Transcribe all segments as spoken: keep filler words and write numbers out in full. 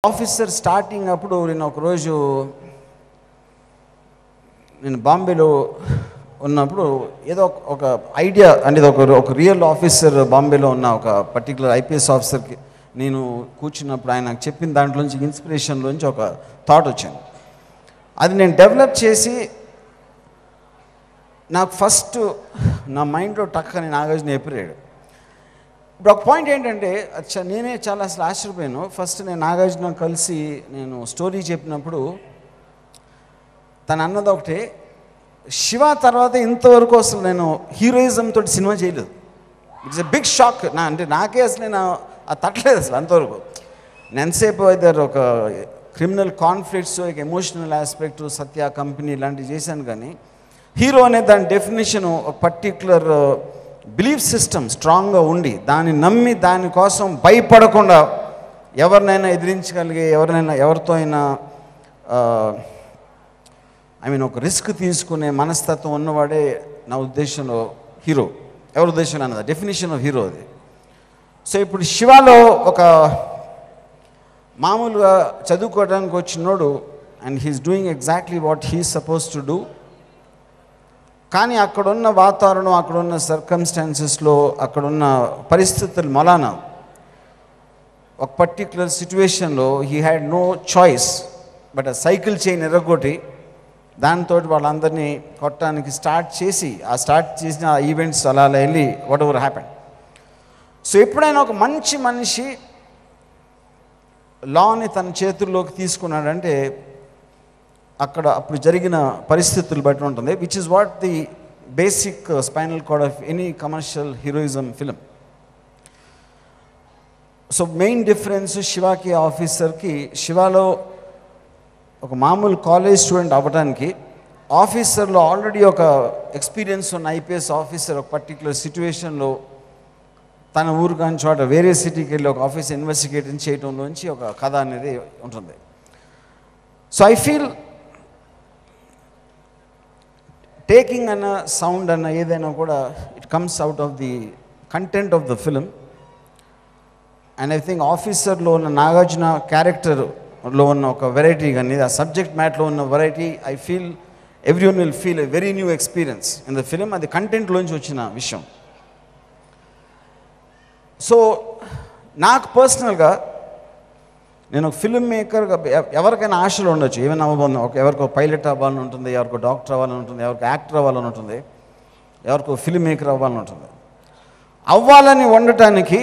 Officer starting అప్పుడు నేను ఒకరోజు నేను బాంబేలో ఉన్నప్పుడు ఏదో ఒక ఐడియా అంటే ఒక ఒక రియల్ ఆఫీసర్ బాంబేలో ఉన్న ఒక పర్టికులర్ ఐపీఎస్ ఆఫీసర్కి నేను కూర్చున్నప్పుడు ఆయన నాకు చెప్పిన దాంట్లోంచి ఇన్స్పిరేషన్లోంచి ఒక థాట్ వచ్చింది. అది నేను డెవలప్ చేసి నాకు ఫస్ట్ నా మైండ్లో టక్ అని నాగార్జున చెప్పాడు. ఇప్పుడు ఒక పాయింట్ ఏంటంటే నేనే చాలా అసలు ఆశ్చర్యపోయాను. ఫస్ట్ నేను నాగార్జున కలిసి నేను స్టోరీ చెప్పినప్పుడు తను అన్నది ఒకటే, శివ తర్వాత ఇంతవరకు అసలు నేను హీరోయిజం తోటి సినిమా చేయలేదు. It's a big shock. నా అంటే నాకే అసలు నేను అది తట్టలేదు అసలు అంతవరకు. నేను ఎంతసేపు అయితే ఒక క్రిమినల్ కాన్ఫ్లిక్ట్స్, ఒక ఎమోషనల్ ఆస్పెక్ట్, సత్య కంపెనీ ఇలాంటివి చేశాను. కానీ హీరో అనే దాని డెఫినేషన్ ఒక పర్టిక్యులర్ బిలీఫ్ సిస్టమ్ స్ట్రాంగ్గా ఉండి దాన్ని నమ్మి దానికోసం భయపడకుండా ఎవరినైనా ఎదిరించగలిగే, ఎవరినైనా ఎవరితో అయినా ఐ మీన్ ఒక రిస్క్ తీసుకునే మనస్తత్వం ఉన్నవాడే నా ఉద్దేశంలో హీరో. ఎవరి ఉద్దేశంలో అన్నది డెఫినేషన్ ఆఫ్ హీరో అది. సో ఇప్పుడు శివాలో ఒక మామూలుగా చదువుకోవడానికి వచ్చినోడు and he's doing exactly what he suppose to do. కానీ అక్కడున్న వాతావరణం, అక్కడున్న సర్కమ్స్టాన్సెస్లో, అక్కడున్న పరిస్థితుల మలాన ఒక పర్టిక్యులర్ సిచ్యువేషన్లో he had no choice but ఆ సైకిల్ చైన్ ఎర్రగొట్టి దాంతో వాళ్ళందరినీ కొట్టడానికి స్టార్ట్ చేసి ఆ స్టార్ట్ చేసిన ఆ ఈవెంట్స్ అలా అలా వెళ్ళి వాట్ ఎవర్ హ్యాపెన్. సో ఎప్పుడైనా ఒక మంచి మనిషి లాని తన చేతుల్లోకి తీసుకున్నాడంటే అక్కడ అప్పుడు జరిగిన పరిస్థితులు బట్టి ఉంటుంది. Which is what the basic spinal cord of any commercial heroism film. So main difference శివాకి ఆఫీసర్కి, శివాలో ఒక మామూలు కాలేజ్ స్టూడెంట్ అవ్వడానికి, ఆఫీసర్లో ఆల్రెడీ ఒక ఎక్స్పీరియన్స్ ఉన్న ఐపీఎస్ ఆఫీసర్ ఒక పర్టిక్యులర్ సిచ్యువేషన్లో తన ఊరు కాని చోట వేరే సిటీకి వెళ్ళి ఒక ఆఫీస్ ఇన్వెస్టిగేషన్ చేయడంలోంచి ఒక కథ అనేది ఉంటుంది. సో ఐ ఫీల్ టేకింగ్ అన్న సౌండ్ అన్న ఏదైనా కూడా it comes out of the content of the film. And I think ఆఫీసర్లో ఉన్న నాగార్జున క్యారెక్టర్లో ఉన్న ఒక వెరైటీ కానీ ఆ సబ్జెక్ట్ మ్యాట్లో ఉన్న variety I feel everyone will feel a very new experience in the film. అది కంటెంట్లోంచి వచ్చిన విషయం. సో నాకు పర్సనల్గా నేను ఒక ఫిల్మ్ మేకర్గా ఎవరికైనా ఆశలు ఉండొచ్చు, ఏమైనా అవ్వబోతుంది. ఒక ఎవరికో పైలట్ అవ్వాలని ఉంటుంది, ఎవరికో డాక్టర్ అవ్వాలని ఉంటుంది, ఎవరికి యాక్టర్ అవ్వాలని ఉంటుంది, ఎవరికో ఫిల్మ్ మేకర్ అవ్వాలని ఉంటుంది. అవ్వాలని ఉండటానికి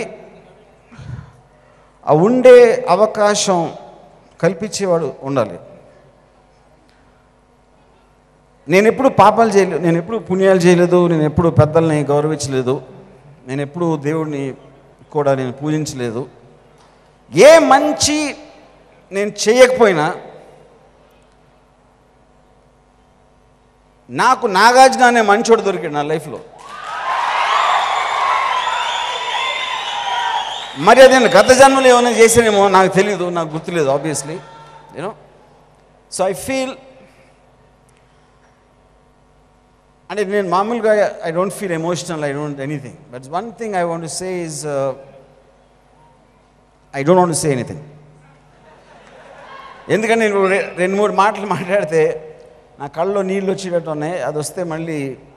ఆ ఉండే అవకాశం కల్పించేవాడు ఉండాలి. నేను ఎప్పుడు పాపాలు చేయలేదు, నేను ఎప్పుడు పుణ్యాలు చేయలేదు, నేను ఎప్పుడు పెద్దల్ని గౌరవించలేదు, నేను ఎప్పుడు దేవుడిని కూడా నేను పూజించలేదు. ఏ మంచి నేను చేయకపోయినా నాకు నాగార్జున అనే మంచోడు దొరికాడు నా లైఫ్లో. మరి అదే గత జన్మలో ఏమైనా చేసానేమో నాకు తెలీదు, నాకు గుర్తులేదు obviously you know. So I feel అంటే నేను మామూలుగా I don't feel emotional, I don't anything. But one thing I want to say is I don't want to say anything. ఎందుకంటే నేను రెండు మూడు మాటలు మాట్లాడితే నా కళ్ళలో నీళ్ళు వచ్చేటట్టు ఉన్నాయి. అది వస్తే మళ్ళీ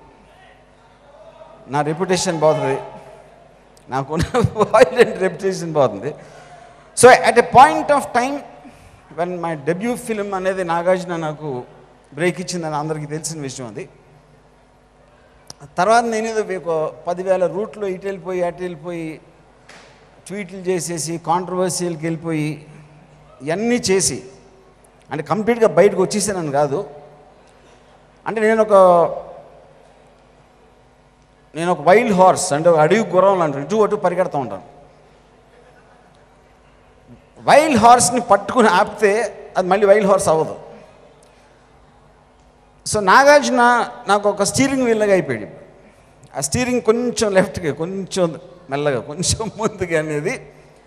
నా రెప్యుటేషన్ పోతుంది, నాకున్న వైలెంట్ రెప్యుటేషన్ పోతుంది. So at a point of time when my debut film అనేది నాగార్జున నాకు బ్రేక్ ఇచ్చిందని అందరికీ తెలిసిన విషయం అది. తర్వాత నేను ఏదో పదివేల రూట్లో ఇటు వెళ్ళిపోయి అటు వెళ్ళిపోయి ట్వీట్లు చేసేసి కాంట్రవర్సీలకు వెళ్ళిపోయి ఇవన్నీ చేసి అంటే కంప్లీట్గా బయటకు వచ్చేసానని కాదు. అంటే నేను ఒక నేను ఒక వైల్డ్ హార్స్ అంటే ఒక అడవి గుర్రం లాంటి ఇటు అటు పరిగెడతా ఉంటాను. వైల్డ్ హార్స్ని పట్టుకుని ఆపితే అది మళ్ళీ వైల్డ్ హార్స్ అవ్వదు. సో నాగార్జున నాకు ఒక స్టీరింగ్ వీల్లాగా అయిపోయాడు. ఆ స్టీరింగ్ కొంచెం లెఫ్ట్కి, కొంచెం మెల్లగా, కొంచెం ముందుగా అనేది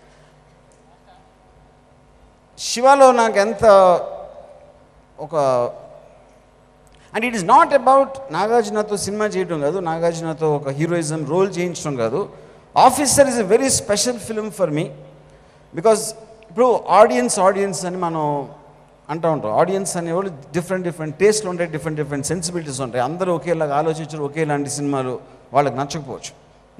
శివలో నాకు ఎంత ఒక and it is not about నాగార్జునతో సినిమా చేయడం కాదు, నాగార్జునతో ఒక హీరోయిజం రోల్ చేయించడం కాదు. Officer is a very special film for me because ఇప్పుడు ఆడియన్స్ ఆడియన్స్ అని మనం అంటూ ఉంటాం. ఆడియన్స్ అనేవాళ్ళు డిఫరెంట్ డిఫరెంట్ టేస్ట్లు ఉంటాయి, డిఫరెంట్ డిఫరెంట్ సెన్సిబిలిటీస్ ఉంటాయి. అందరూ ఒకేలాగా ఆలోచించరు, ఒకేలాంటి సినిమాలు వాళ్ళకి నచ్చకపోవచ్చు.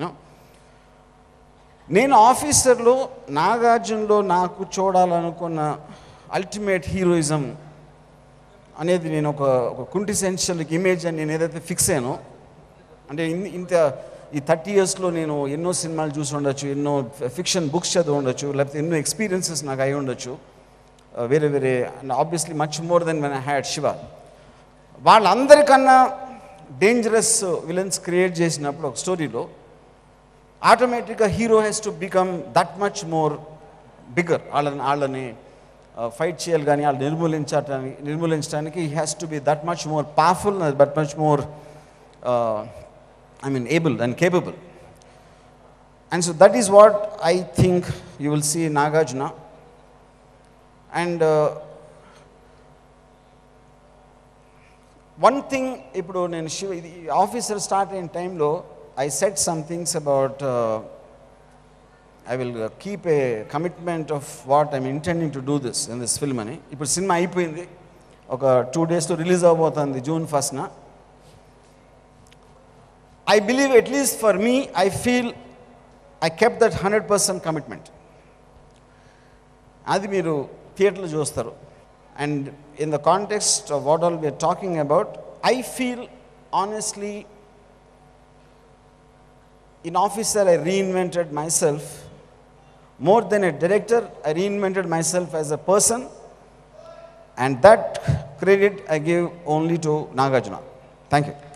నేను ఆఫీసర్లో నాగార్జునలో నాకు చూడాలనుకున్న అల్టిమేట్ హీరోయిజం అనేది నేను ఒక ఒక కుంటిసెన్షియల్ ఇమేజ్ అని నేను ఏదైతే ఫిక్స్ అయ్యానో, అంటే ఇంత ఈ థర్టీ ఇయర్స్లో నేను ఎన్నో సినిమాలు చూసి ఉండొచ్చు, ఎన్నో ఫిక్షన్ బుక్స్ చదివి ఉండొచ్చు, లేకపోతే ఎన్నో ఎక్స్పీరియన్సెస్ నాకు అయి ఉండొచ్చు వేరే వేరే, and obviously much more than when I had Shiva. వాళ్ళందరికన్నా డేంజరస్ విలన్స్ క్రియేట్ చేసినప్పుడు ఒక స్టోరీలో ఆటోమేటిక్గా hero has to become that much more bigger. వాళ్ళని వాళ్ళని ఫైట్ చేయాలి కానీ వాళ్ళు నిర్మూలించడానికి నిర్మూలించడానికి he has to be that much more powerful, that much more I mean able and capable. And so that is what I think you will see in Nagarjuna. And uh, one thing, ippudu nenu Shiva officer start in time lo I said some things about uh, I will uh, keep a commitment of what I'm intending to do this in this film ani. Ippudu cinema ayipoyindi, oka two days to release avbotundi June first na. I believe, at least for me, I feel I kept that one hundred percent commitment. Adi meeru theatre lo chustaru. And in the context of what all we are talking about, I feel honestly, in Officer I reinvented myself. More than a director, I reinvented myself as a person. And that credit I give only to Nagarjuna. Thank you.